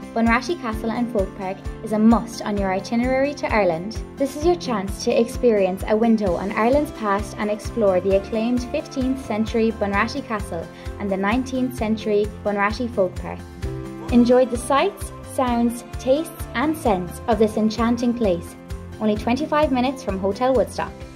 Bunratty Castle and Folk Park is a must on your itinerary to Ireland. This is your chance to experience a window on Ireland's past and explore the acclaimed 15th century Bunratty Castle and the 19th century Bunratty Folk Park. Enjoy the sights, sounds, tastes and scents of this enchanting place. Only 25 minutes from Hotel Woodstock.